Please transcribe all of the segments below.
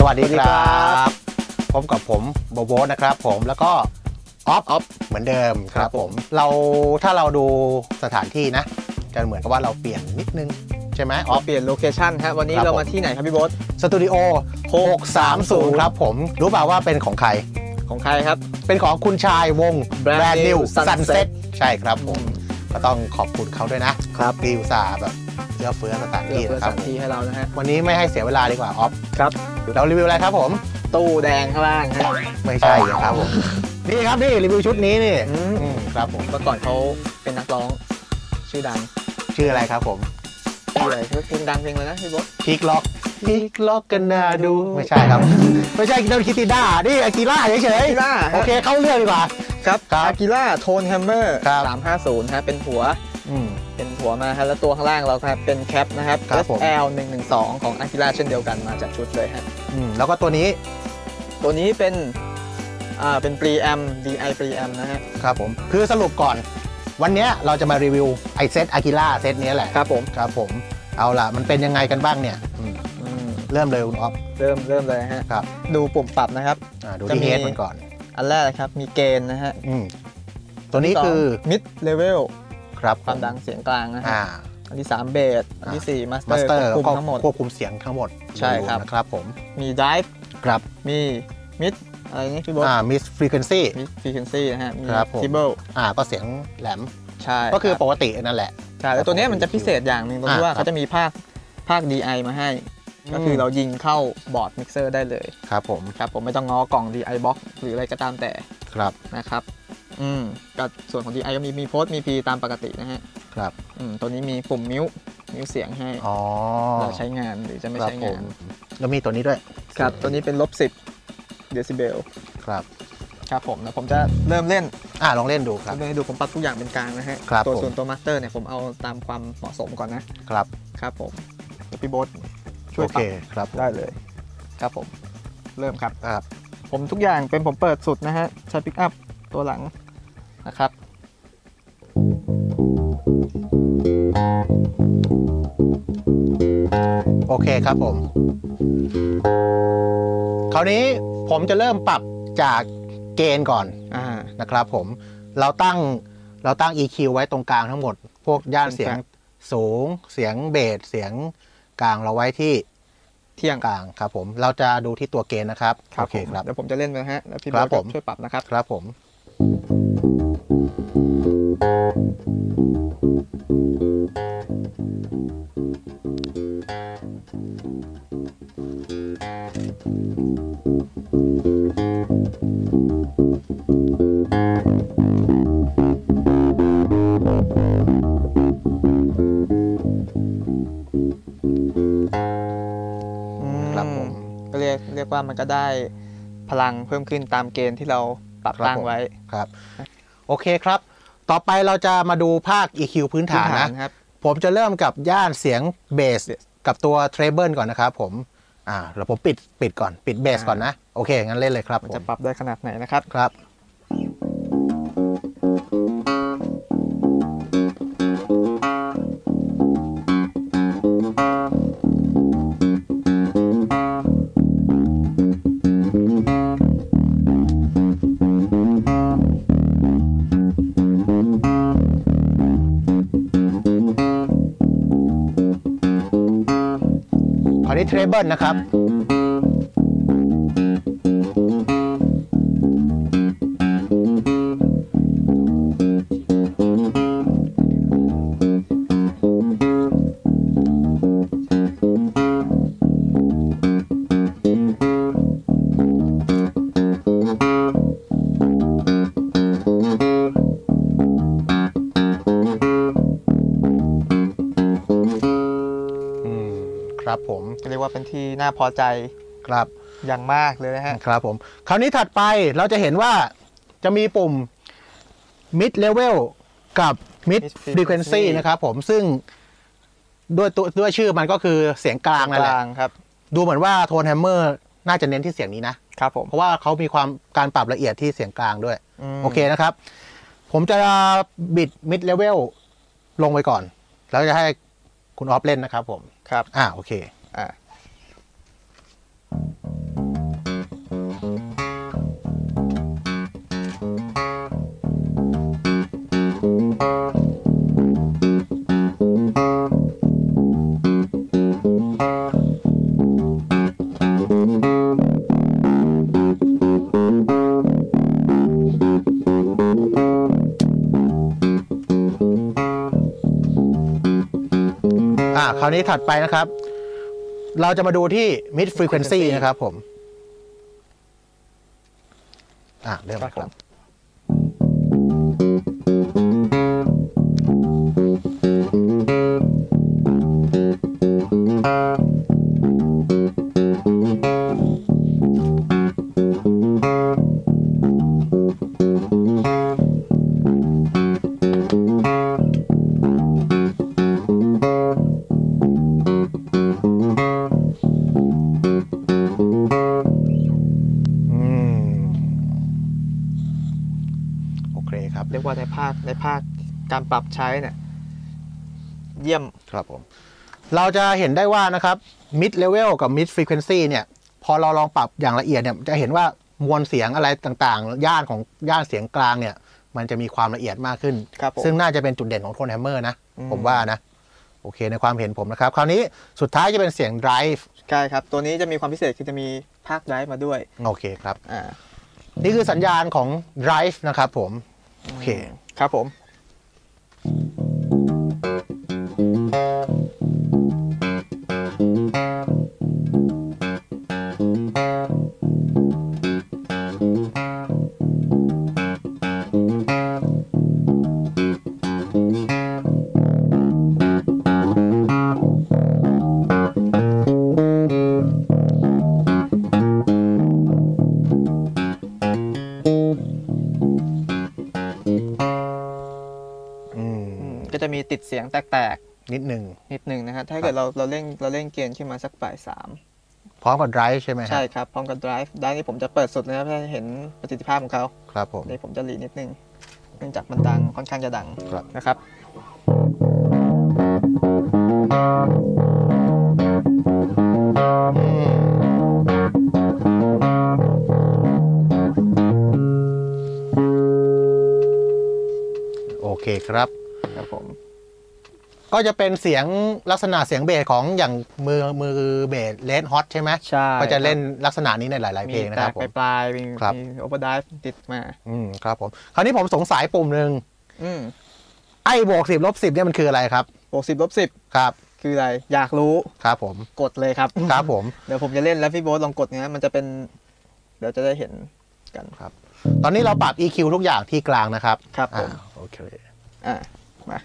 วัสดีครับพบกับผมโบโบนะครับผมแล้วก็ออฟเหมือนเดิมครับผมถ้าเราดูสถานที่นะจะเหมือนกับว่าเราเปลี่ยนนิดนึงใช่ไหมออฟเปลี่ยนโลเคชั่นครับวันนี้เรามาที่ไหนครับพี่โบ๊ทสตูดิโอ630ครับผมรู้เปล่าว่าเป็นของใครครับเป็นของคุณชายวง Brand New Sunset ใช่ครับผมก็ต้องขอบคุณเขาด้วยนะครับที่อุตส่าห์แบบเอื้อเฟื้อสถานที่นะครับให้เรานะฮะวันนี้ไม่ให้เสียเวลาดีกว่าออฟครับเรารีวิวอะไรครับผมตู้แดงข้างล่างฮะไม่ใช่ครับผมนี่ครับนี่รีวิวชุดนี้นี่ครับผมเมื่อก่อนเขาเป็นนักร้องชื่อดังชื่ออะไรครับผมชื่ออะไรเพลงดังเพลงอะไรนะพี่บ๊ทพีคล็อกกันน่าดูไม่ใช่ครับไม่ใช่โดนคิติด้านี่อากิล่าเฉยๆโอเคเข้าเรื่องดีกว่าครับอากิล่าโทนแฮมเมอร์350ฮะเป็นหัวมาครับแล้วตัวข้างล่างเราครับเป็นแคปนะครับ SL 112ของอากิล่าเช่นเดียวกันมาจากชุดเลยฮะแล้วก็ตัวนี้เป็นปรีแอม DI ปรีแอมนะฮะครับผมคือสรุปก่อนวันนี้เราจะมารีวิวไอเซตอากิล่าเซตนี้แหละครับผมเอาล่ะมันเป็นยังไงกันบ้างเนี่ยเริ่มเลยคุณอ๊อฟเริ่มเลยฮะครับดูปุ่มปรับนะครับดูที่เฮดมันก่อนอันแรกนะครับมีเกณฑ์นะฮะตัวนี้คือ mid level ครับความดังเสียงกลางนะฮะอันที่3เบสอันที่4มาสเตอร์ควบคุมเสียงทั้งหมดใช่ครับนะครับผมมี drive ครับมี mid อะไรนี่พี่โบ๊ท mid frequency นะฮะมี treble ก็เสียงแหลมใช่ก็คือปกตินั่นแหละใช่แล้วตัวนี้มันจะพิเศษอย่างหนึ่งตรงที่ว่าเขาจะมีภาค DI มาให้ก็คือเรายิงเข้าบอร์ดมิกเซอร์ได้เลยครับผมไม่ต้องง้อกล่อง DI box หรืออะไรก็ตามแต่ครับนะครับกับส่วนของ DI ก็มีโพสต์มี P ตามปกตินะฮะครับตัวนี้มีปุ่มมิวเสียงให้เราใช้งานหรือจะไม่ใช้งานแล้วมีตัวนี้ด้วยครับตัวนี้เป็น-10 เดซิเบลครับผมแล้วผมจะเริ่มเล่นลองเล่นดูครับดูผมปรับทุกอย่างเป็นกลางนะฮะส่วนตัวมาสเตอร์เนี่ยผมเอาตามความเหมาะสมก่อนนะครับผมพี่โบ๊ทช่วยปรับครับได้เลยครับผมเริ่มครับผมทุกอย่างเป็นผมเปิดสุดนะฮะใช้ปิกอัพตัวหลังนะครับโอเคครับผมคราวนี้ผมจะเริ่มปรับจากเกณฑ์ก่อนนะครับผมเราตั้ง EQ ไว้ตรงกลางทั้งหมดพวกย่านเสียงสูงเสียงเบสเสียงกลางเราไว้ที่เที่ยงกลางครับผมเราจะดูที่ตัวเกณฑ์นะครับโอเคครับเดี๋ยวผมจะเล่นนะฮะแล้วพี่โบ๊ทช่วยปรับนะครับครับผมเรียกว่ามันก็ได้พลังเพิ่มขึ้นตามเกณฑ์ที่เราปรับตั้งไว้ครับโอเคครับต่อไปเราจะมาดูภาค EQ พื้นฐานนะครับผมจะเริ่มกับย่านเสียงเบสกับตัวเทรเบิลก่อนนะครับผมเดี๋ยวผมปิดก่อนปิดเบสก่อนนะโอเคงั้นเล่นเลยครับจะปรับได้ขนาดไหนนะครับครับคราวนี้เทรเบิลนะครับครับผมเรียกว่าเป็นที่น่าพอใจครับอย่างมากเลยนะฮะครับผมคราวนี้ถัดไปเราจะเห็นว่าจะมีปุ่ม mid level กับ mid frequency นะครับผมซึ่งด้วยชื่อมันก็คือเสียงกลางนั่นแหละครับดูเหมือนว่าโทนแฮมเมอร์น่าจะเน้นที่เสียงนี้นะครับผมเพราะว่าเขามีการปรับละเอียดที่เสียงกลางด้วยโอเคนะครับผมจะบิด mid level ลงไปก่อนแล้วจะให้คุณออฟเล่นนะครับผมครับโอเคคราวนี้ถัดไปนะครับเราจะมาดูที่ mid frequency นะครับผมเริ่มครับเรียกว่าในภาคการปรับใช้เนี่ยเยี่ยมครับผมเราจะเห็นได้ว่านะครับ mid level กับ mid frequency เนี่ยพอเราลองปรับอย่างละเอียดเนี่ยจะเห็นว่ามวลเสียงอะไรต่างๆย่านเสียงกลางเนี่ยมันจะมีความละเอียดมากขึ้นซึ่งน่าจะเป็นจุดเด่นของโทนแฮมเมอร์นะผมว่านะโอเคในความเห็นผมนะครับคราวนี้สุดท้ายจะเป็นเสียง drive ใช่ครับตัวนี้จะมีความพิเศษคือจะมีภาค drive มาด้วยโอเคครับนี่คือสัญญาณของ drive นะครับผมโอเคครับผมก็จะมีติดเสียงแตกๆนิดหนึ่งนะฮะถ้าเกิดเราเร่งเกณฑ์ขึ้นมาสักบ่าย3 พร้อมกับ drive ใช่ไหมใช่ครับพร้อมกับ drive ด้านนี้ผมจะเปิดสุดนะครับเพื่อให้เห็นประสิทธิภาพของเขาครับผมนี่ผมจะหลีนิดนึงเนื่องจากมันดังค่อนข้างจะดังนะครับโอเคครับผมก็จะเป็นเสียงลักษณะเสียงเบสของอย่างมือเบสเลดฮอตใช่ไหมใช่ก็จะเล่นลักษณะนี้ในหลายๆเพลงนะครับผมปลายมีโอเวอร์ไดฟ์ติดมาครับผมคราวนี้ผมสงสัยปุ่มหนึ่งไอ้บวก10 ลบ 10เนี่ยมันคืออะไรครับบวก10 ลบ 10 ครับคืออะไรอยากรู้ครับผมกดเลยครับครับผมเดี๋ยวผมจะเล่นแล้วพี่โบ๊ทลองกดนะมันจะเป็นเดี๋ยวจะได้เห็นกันครับตอนนี้เราปรับ EQ ทุกอย่างที่กลางนะครับครับผมโอเคมา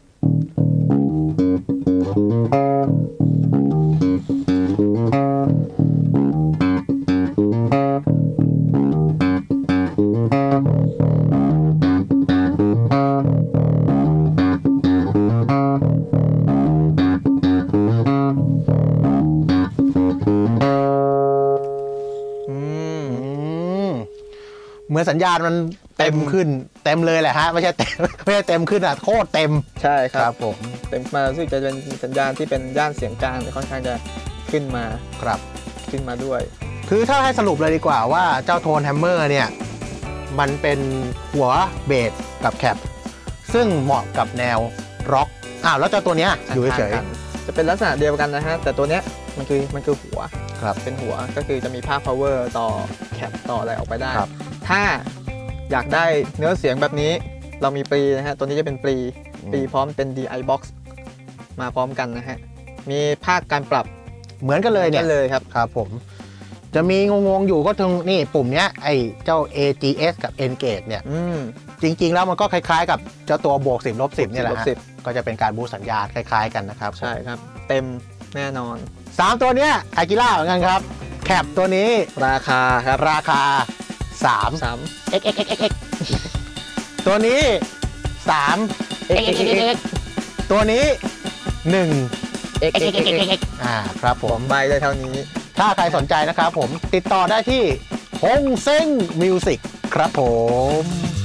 เหมือนสัญญาณมันเต็มขึ้นเต็มเลยแหละฮะไม่ใช่เต็มขึ้นอ่ะโคตรเต็มใช่ครับผมเต็มมาซึ่งจะเป็นสัญญาณที่เป็นย่านเสียงกลางค่อนข้างจะขึ้นมาครับขึ้นมาด้วยคือถ้าให้สรุปเลยดีกว่าว่าเจ้าโทนแฮมเมอร์เนี่ยมันเป็นหัวเบสกับแคปซึ่งเหมาะกับแนวร็อกแล้วเจ้าตัวเนี้ยอยู่เฉยจะเป็นลักษณะเดียวกันนะฮะแต่ตัวเนี้ยมันคือหัวครับเป็นหัวก็คือจะมีภาค power ต่อแคปต่ออะไรออกไปได้ถ้าอยากได้เนื้อเสียงแบบนี้เรามีปรีนะฮะตัวนี้จะเป็นปรีพร้อมเป็น DI box มาพร้อมกันนะฮะมีภาคการปรับเหมือนกันเลยเนี่ยเลยครับครับผมจะมีงงอยู่ก็ตรงนี่ปุ่มเนี้ยไอ้เจ้า AGS กับ Engage เนี่ยจริงๆแล้วมันก็คล้ายๆกับเจ้าตัวบวก10 ลบ 10เนี่ยแหละก็จะเป็นการบูสต์สัญญาณคล้ายๆกันนะครับใช่ครับเต็มแน่นอน 3ตัวเนี้ยอากิล่าเหมือนกันครับแคปตัวนี้ราคาครับราคา3 XXXX ตัวนี้3 XXXX ตัวนี้1 XXXX ครับผมใบได้เท่านี้ถ้าใครสนใจนะครับผมติดต่อได้ที่ฮงเซ้งมิวสิกครับผม